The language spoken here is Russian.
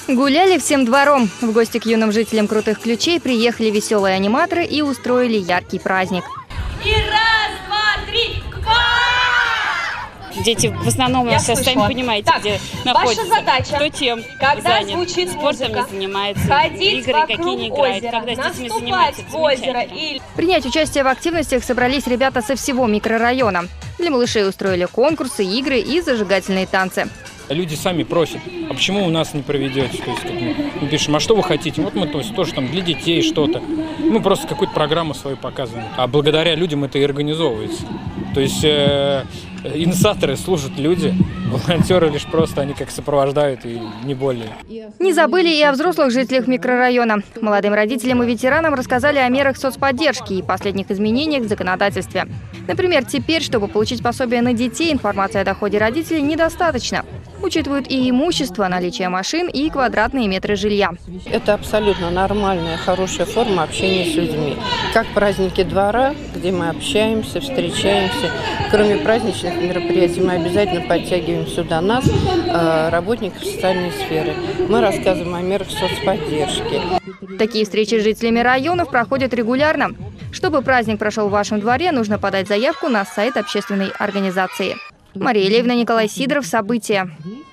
Гуляли всем двором. В гости к юным жителям Крутых Ключей приехали веселые аниматоры и устроили яркий праздник. И раз, два, три, Дети в основном, сейчас сами понимаете, так, где находятся. Ваша задача, кто чем когда занят. Звучит Спортом музыка, не занимается, ходить игры какие не играют, озера, когда с детьми наступать занимаются, в озеро или... Принять участие в активностях собрались ребята со всего микрорайона. Для малышей устроили конкурсы, игры и зажигательные танцы. Люди сами просят, а почему у нас не проведете? То есть, как мы пишем, а что вы хотите? Вот мы тоже там для детей что-то. Мы просто какую-то программу свою показываем. А благодаря людям это и организовывается. То есть инициаторы служат люди, волонтеры лишь просто они как сопровождают и не более. Не забыли и о взрослых жителях микрорайона. Молодым родителям и ветеранам рассказали о мерах соцподдержки и последних изменениях в законодательстве. Например, теперь, чтобы получить пособие на детей, информации о доходе родителей недостаточно. Учитывают и имущество, наличие машин и квадратные метры жилья. Это абсолютно нормальная, хорошая форма общения с людьми. Как праздники двора, где мы общаемся, встречаемся. Кроме праздничных мероприятий мы обязательно подтягиваем сюда нас, работников социальной сферы. Мы рассказываем о мерах соцподдержки. Такие встречи с жителями районов проходят регулярно. Чтобы праздник прошел в вашем дворе, нужно подать заявку на сайт общественной организации. Мария Левина, Николай Сидоров. События.